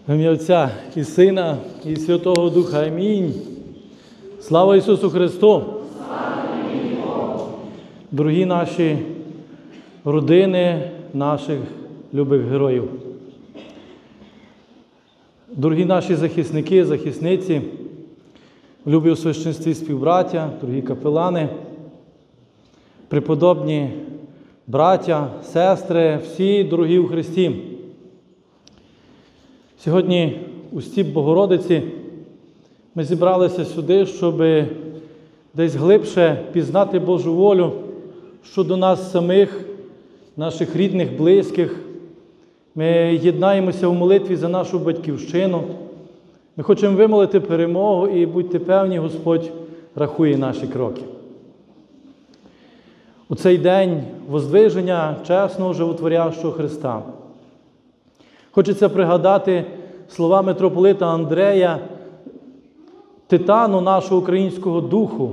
В ім'я Отця і Сина, і Святого Духа. Амінь. Слава Ісусу Христу! Дорогі наші родини, наших любих героїв. Дорогі наші захисники, захисниці, любі у священстві співбраття, дорогі капелани, преподобні браття, сестри, всі дорогі у Христі. Сьогодні у стіп Богородиці ми зібралися сюди, щоб десь глибше пізнати Божу волю щодо нас самих, наших рідних, близьких. Ми єднаємося в молитві за нашу Батьківщину. Ми хочемо вимолити перемогу і будьте певні, Господь рахує наші кроки. У цей день воздвиження чесного животворящого Христа хочеться пригадати слова митрополита Андрея, титану нашого українського духу,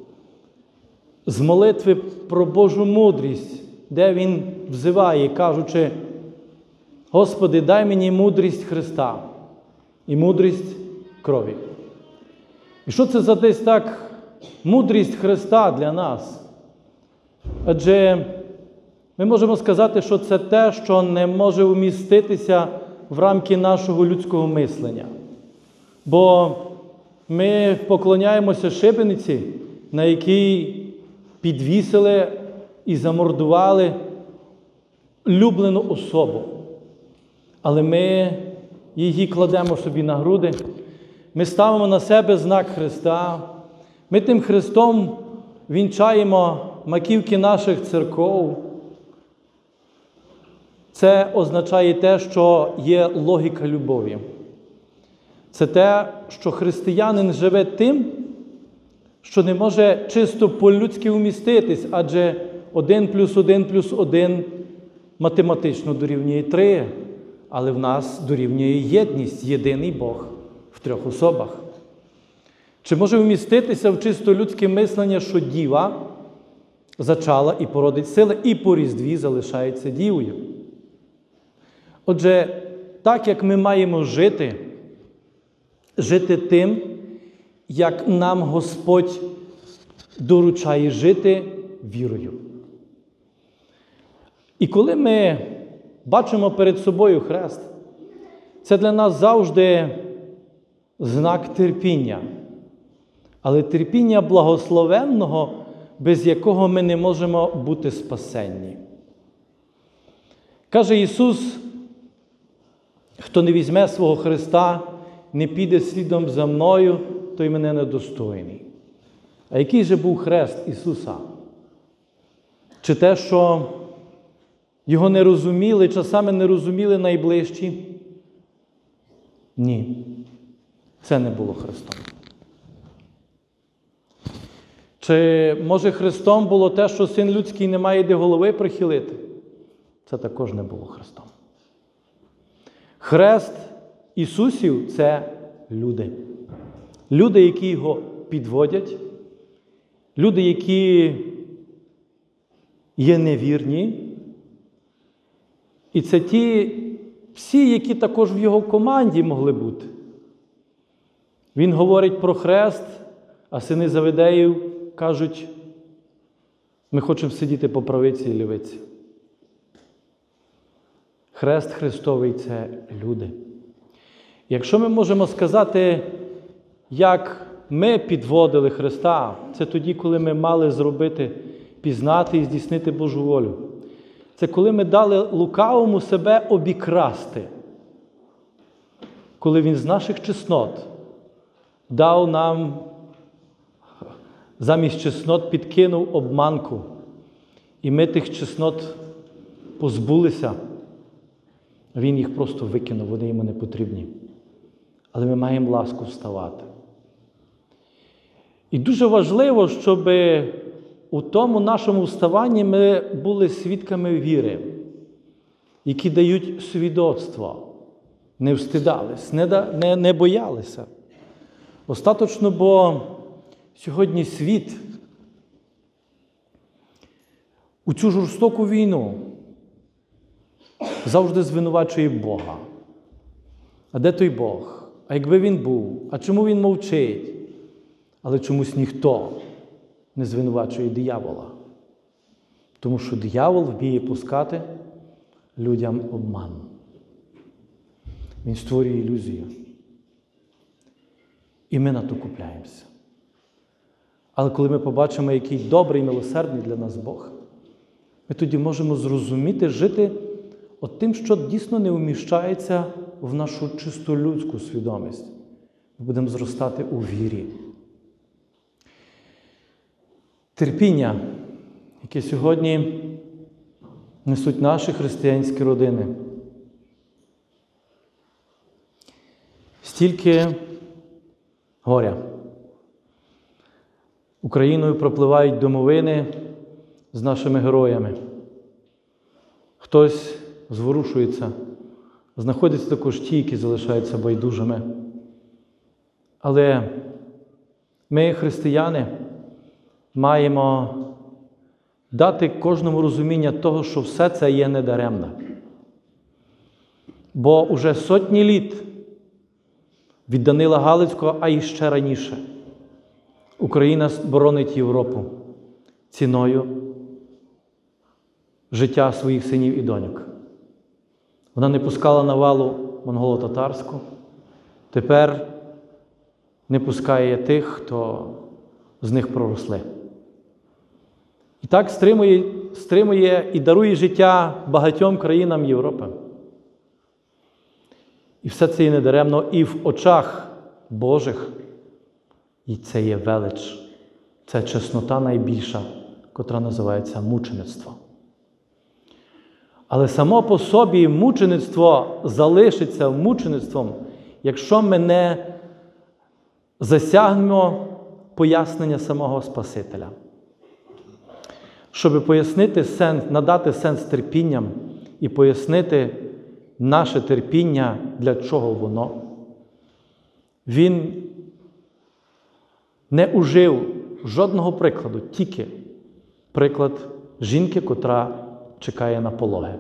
з молитви про Божу мудрість, де він взиває, кажучи: «Господи, дай мені мудрість Христа і мудрість крові». І що це за десь так мудрість Христа для нас? Адже ми можемо сказати, що це те, що не може вміститися в рамки нашого людського мислення. Бо ми поклоняємося шибениці, на якій підвісили і замордували улюблену особу. Але ми її кладемо собі на груди, ми ставимо на себе знак Христа, ми тим Христом вінчаємо маківки наших церков. Це означає те, що є логіка любові. Це те, що християнин живе тим, що не може чисто по-людськи вміститись, адже 1 + 1 + 1 математично дорівнює 3, але в нас дорівнює єдність, єдиний Бог в 3 особах. Чи може вміститися в чисто людське мислення, що діва зачала і породить сили, і по різдві залишається дівою? Отже, так як ми маємо жити тим, як нам Господь доручає жити вірою. І коли ми бачимо перед собою хрест, це для нас завжди знак терпіння. Але терпіння благословенного, без якого ми не можемо бути спасенні. Каже Ісус: «Хто не візьме свого Христа, не піде слідом за мною, той мене недостойний». А який же був хрест Ісуса? Чи те, що Його не розуміли, часами не розуміли найближчі? Ні. Це не було Христом. Чи, може, Христом було те, що Син Людський не має де голови прихилити? Це також не було Христом. Хрест Ісусів – це люди. Люди, які Його підводять, люди, які є невірні. І це ті всі, які також в Його команді могли бути. Він говорить про хрест, а сини Завидеїв кажуть: ми хочемо сидіти по правиці і лівиці. Хрест Христовий – це люди. Якщо ми можемо сказати, як ми підводили Христа, це тоді, коли ми мали зробити, пізнати і здійснити Божу волю. Це коли ми дали лукавому себе обікрасти. Коли Він з наших чеснот дав нам, замість чеснот підкинув обманку. І ми тих чеснот позбулися. Він їх просто викинув, вони йому не потрібні. Але ми маємо ласку вставати. І дуже важливо, щоб у тому нашому вставанні ми були свідками віри, які дають свідоцтво, не встидались, не боялися. Остаточно, бо сьогодні світ у цю жорстоку війну завжди звинувачує Бога. а де той Бог? А якби він був? А чому він мовчить? Але чомусь ніхто не звинувачує диявола. Тому що диявол вміє пускати людям обман. Він створює ілюзію. І ми на то купляємося. Але коли ми побачимо, який добрий і милосердний для нас Бог, ми тоді можемо зрозуміти, жити от тим, що дійсно не вміщається в нашу чисто людську свідомість. Ми будемо зростати у вірі. Терпіння, яке сьогодні несуть наші християнські родини. Стільки горя. Україною пропливають домовини з нашими героями. Хтось зворушується, знаходяться також ті, які залишаються байдужими. Але ми, християни, маємо дати кожному розуміння того, що все це є недаремно. Бо уже сотні літ від Данила Галицького, а і ще раніше, Україна боронить Європу ціною життя своїх синів і доньок. Вона не пускала навалу монголо-татарську, тепер не пускає тих, хто з них проросли. І так стримує і дарує життя багатьом країнам Європи. І все це є недаремно і в очах Божих. І це є велич, це чеснота найбільша, котра називається мучеництво. Але само по собі мучеництво залишиться мучеництвом, якщо ми не засягнемо пояснення самого Спасителя. Щоб пояснити сенс, надати сенс терпінням і пояснити наше терпіння, для чого воно, він не ужив жодного прикладу, тільки приклад жінки, котра чекає на пологи.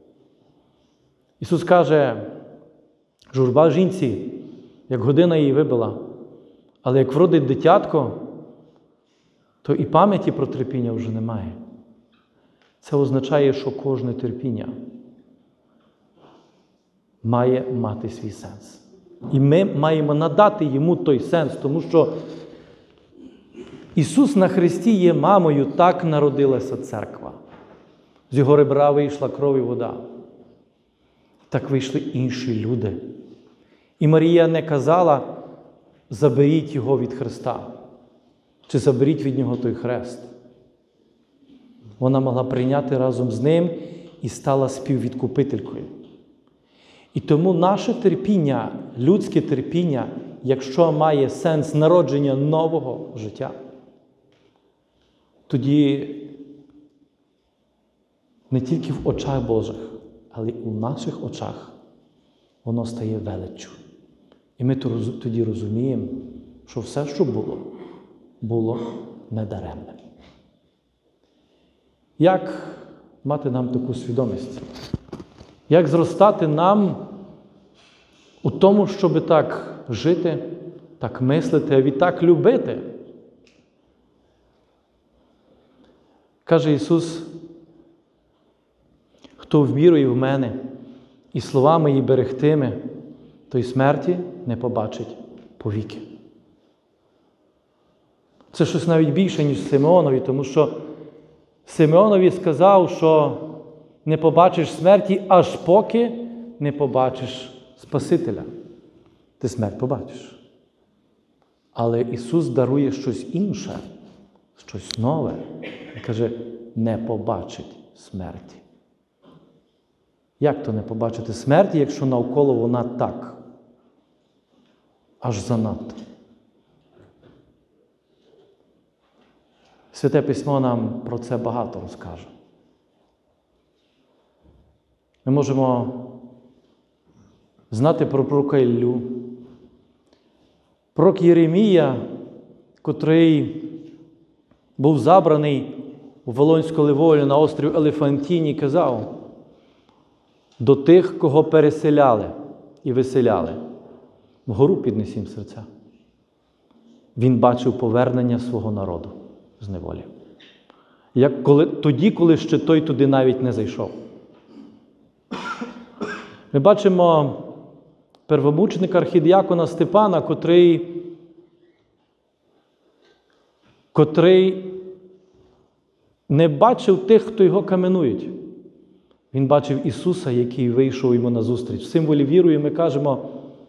Ісус каже, журба жінці, як година її вибила, але як вродить дитятко, то і пам'яті про терпіння вже немає. Це означає, що кожне терпіння має мати свій сенс. І ми маємо надати йому той сенс, тому що Ісус на хресті є мамою, так народилася церква. З його ребра вийшла кров і вода. Так вийшли інші люди. І Марія не казала, заберіть його від Христа, чи заберіть від нього той хрест. Вона могла прийняти разом з ним і стала співвідкупителькою. І тому наше терпіння, людське терпіння, якщо має сенс народження нового життя, тоді не тільки в очах Божих, але й у наших очах воно стає величчю. І ми тоді розуміємо, що все, що було недаремне. Як мати нам таку свідомість? Як зростати нам у тому, щоб так жити, так мислити, а відтак любити? Каже Ісус, хто ввірує в мене і словами її берегтиме, той смерті не побачить повіки. Це щось навіть більше, ніж Симеонові, тому що Симеонові сказав, що не побачиш смерті, аж поки не побачиш Спасителя. Ти смерть побачиш. Але Ісус дарує щось інше, щось нове. Він каже, не побачить смерті. Як то не побачити смерті, якщо навколо вона так? Аж занадто. Святе Письмо нам про це багато розкаже. Ми можемо знати про пророка Іллю. Пророк Єремія, котрий був забраний у Вавилонську неволю на острові Елефантині, казав до тих, кого переселяли і виселяли. Вгору піднесім серця. Він бачив повернення свого народу з неволі. Тоді, коли ще той туди навіть не зайшов. Ми бачимо первомученика архідіакона Степана, котрий не бачив тих, хто його каменують. Він бачив Ісуса, який вийшов йому назустріч. В символі вірою ми кажемо,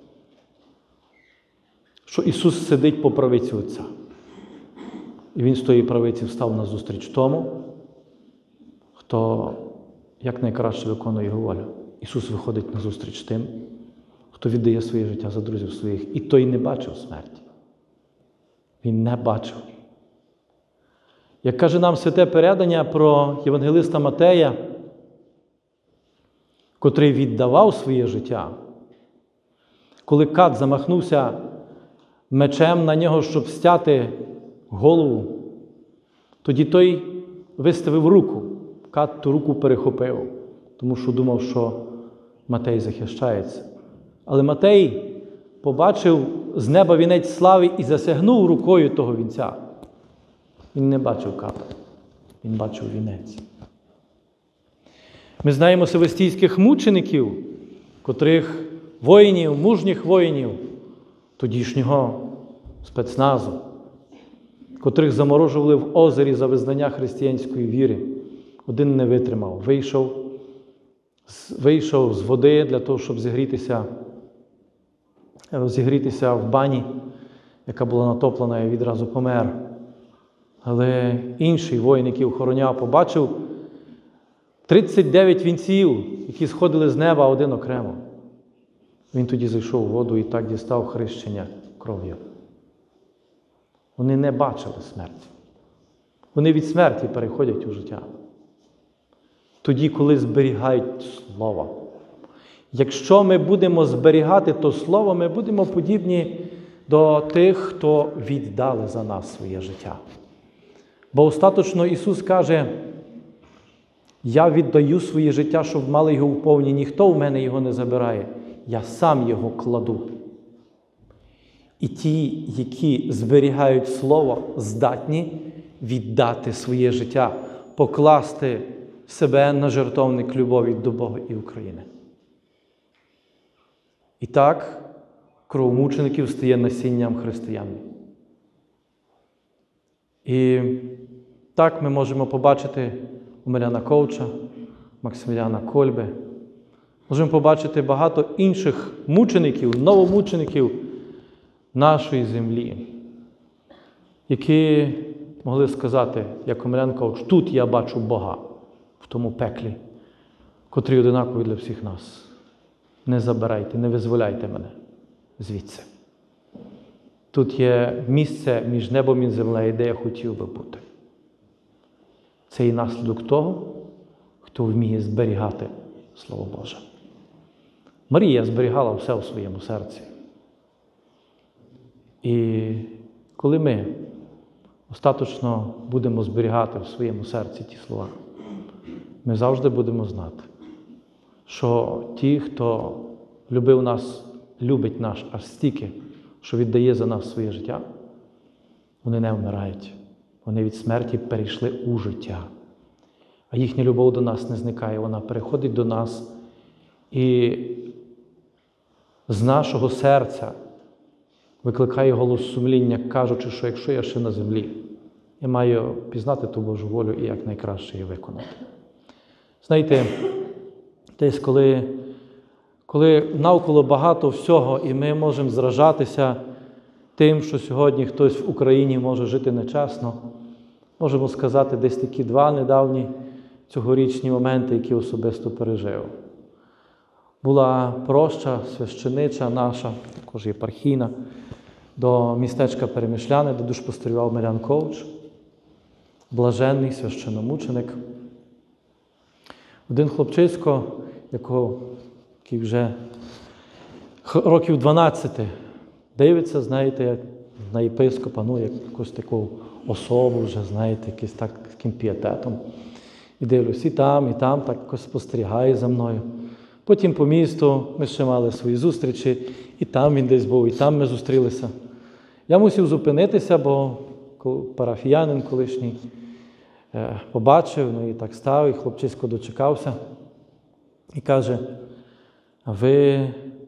що Ісус сидить по правиці Отця. І Він з тої правиці встав назустріч тому, хто якнайкраще виконує Його волю. Ісус виходить назустріч тим, хто віддає своє життя за друзів своїх. І той не бачив смерті. Він не бачив. Як каже нам святе передання про євангелиста Матея, котрий віддавав своє життя, коли кат замахнувся мечем на нього, щоб стяти голову, тоді той виставив руку. Кат ту руку перехопив, тому що думав, що Матей захищається. Але Матей побачив з неба вінець слави і засягнув рукою того вінця. Він не бачив ката, він бачив вінець. Ми знаємо севастійських мучеників, котрих воїнів, мужніх воїнів, тодішнього спецназу, котрих заморожували в озері за визнання християнської віри. Один не витримав, вийшов з води для того, щоб зігрітися в бані, яка була натоплена, і відразу помер. Але інший воїн, який охороняв, побачив 39 вінців, які сходили з неба один окремо. Він тоді зайшов у воду і так дістав хрещення кров'ю. Вони не бачили смерті. Вони від смерті переходять у життя. Тоді, коли зберігають Слово. Якщо ми будемо зберігати то Слово, ми будемо подібні до тих, хто віддали за нас своє життя. Бо остаточно Ісус каже, я віддаю своє життя, щоб мали його вповні. Ніхто в мене його не забирає. Я сам його кладу. І ті, які зберігають Слово, здатні віддати своє життя, покласти себе на жертовник любові до Бога і України. І так, кров мучеників стає насінням християн. І так ми можемо побачити Омеляна Ковча, Максиміляна Кольби. Можемо побачити багато інших мучеників, новомучеників нашої землі, які могли сказати, як Омелян Ковч, тут я бачу Бога, в тому пеклі, котрий одинаковий для всіх нас. Не забирайте, не визволяйте мене звідси. Тут є місце між небом і землею, де я хотів би бути. Це і наслідок того, хто вміє зберігати Слово Боже. Марія зберігала все в своєму серці. І коли ми остаточно будемо зберігати в своєму серці ті слова, ми завжди будемо знати, що ті, хто любив нас, любить нас аж стільки, що віддає за нас своє життя, вони не вмирають. Вони від смерті перейшли у життя. А їхня любов до нас не зникає, вона переходить до нас. І з нашого серця викликає голос сумління, кажучи, що якщо я ще на землі, я маю пізнати ту Божу волю і якнайкраще її виконати. Знаєте, десь коли навколо багато всього, і ми можемо зражатися тим, що сьогодні хтось в Україні може жити нечесно, можемо сказати десь такі два недавні цьогорічні моменти, які особисто пережив. Була проща священича наша, також єпархійна, до містечка Перемишляни, де душпастерював Омелян Ковч, блаженний священомученик. Один хлопчисько, який вже років 12 дивиться, знаєте, як на єпископа, як якусь таку особу вже, знаєте, якийсь таким пієтетом. І дивлюсь, і там так якось спостерігає за мною. Потім по місту ми ще мали свої зустрічі, і там він десь був, і там ми зустрілися. Я мусив зупинитися, бо парафіянин колишній побачив, ну і так став, і хлопчисько дочекався. І каже, а ви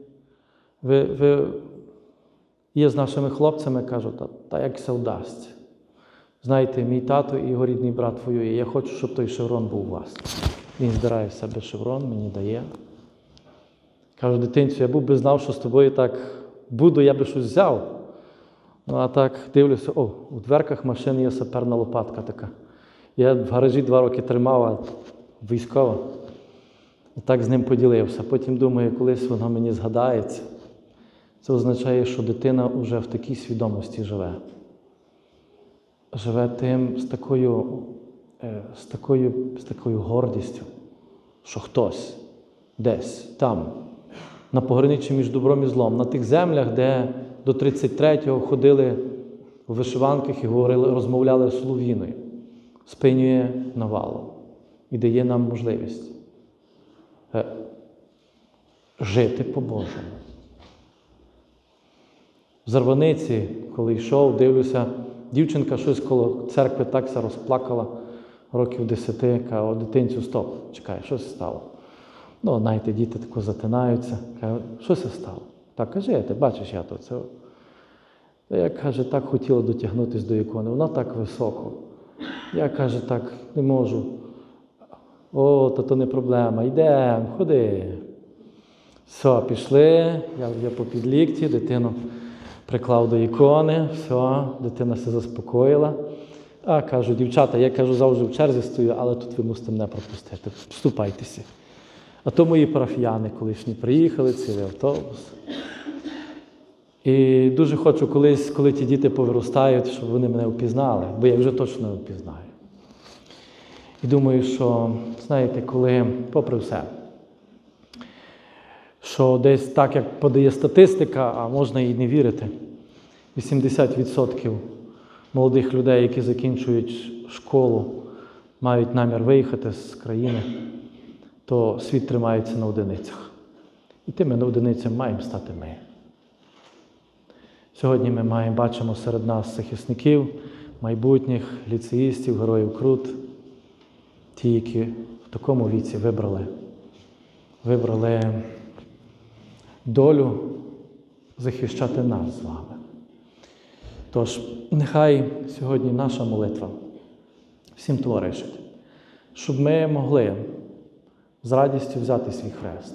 є з нашими хлопцями? Кажу, та як це вдасться. Знаєте, мій тато і його рідний брат воює, я хочу, щоб той шеврон був у вас. Він збирає в себе шеврон, мені дає. Кажу, дитинцю, я був би знав, що з тобою так буду, я би щось взяв. Ну, а так дивлюся, у дверках машини є саперна лопатка така. Я в гаражі 2 роки тримав, а військова. І так з ним поділився. Потім думаю, колись воно мені згадається. Це означає, що дитина вже в такій свідомості живе. Живе тим з такою гордістю, що хтось десь там, на пограниччі між добром і злом, на тих землях, де до 33-го ходили у вишиванках і розмовляли слов'яною, спинює навалу і дає нам можливість жити по-Божому. В Зарваниці, коли йшов, дивлюся, дівчинка щось коло церкви так се розплакала, років 10, каже, дитинцю, стоп, чекай, що це стало? Ну, знаєте, діти тако затинаються, каже, що це стало? Так, каже, ти бачиш, я то це. Я, каже, так хотіла дотягнутися до ікони, вона так високо. Я, каже, так не можу. О, то не проблема, йдемо, ходи. Все, пішли, я вже по підлікті, дитину приклав до ікони, все, дитина се заспокоїла. А, кажу, дівчата, я, кажу, завжди в черзі стою, але тут ви мусите мене пропустити, вступайтеся. А то мої парафіяни колишні приїхали, цілий автобус. І дуже хочу колись, коли ті діти повиростають, щоб вони мене впізнали, бо я вже точно не впізнаю. І думаю, що, знаєте, коли, попри все, що десь так, як подає статистика, а можна і не вірити, 80% молодих людей, які закінчують школу, мають намір виїхати з країни, то світ тримається на одиницях. І тими одиницями маємо стати ми. Сьогодні ми бачимо серед нас захисників, майбутніх ліцеїстів, героїв Крут, ті, які в такому віці вибрали долю захищати нас з вами. Тож, нехай сьогодні наша молитва всім товаришить, щоб ми могли з радістю взяти свій хрест.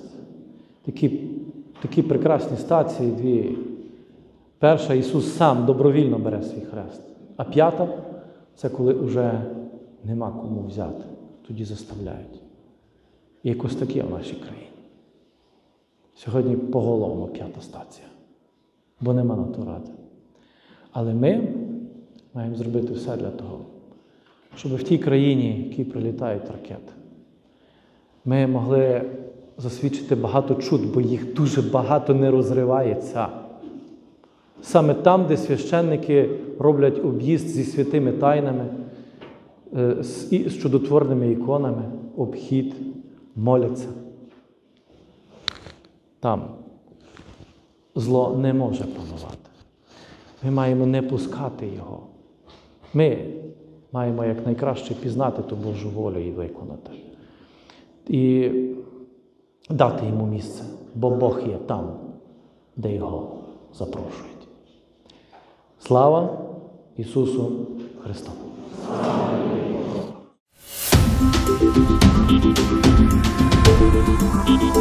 Такі прекрасні стації дві. Перша, Ісус сам добровільно бере свій хрест. А п'ята – це коли вже нема кому взяти. Тоді заставляють. І якось таке в нашій країні. Сьогодні поголовно 5-та стація. Бо нема на то ради. Але ми маємо зробити все для того, щоб в тій країні, в якій прилітають ракети, ми могли засвідчити багато чуд, бо їх дуже багато не розривається. Саме там, де священники роблять об'їзд зі святими тайнами, з чудотворними іконами, обхід, моляться. Там зло не може панувати. Ми маємо не пускати його. Ми маємо якнайкраще пізнати ту Божу волю і виконати. І дати йому місце, бо Бог є там, де його запрошують. Слава Ісусу Христу! Слава!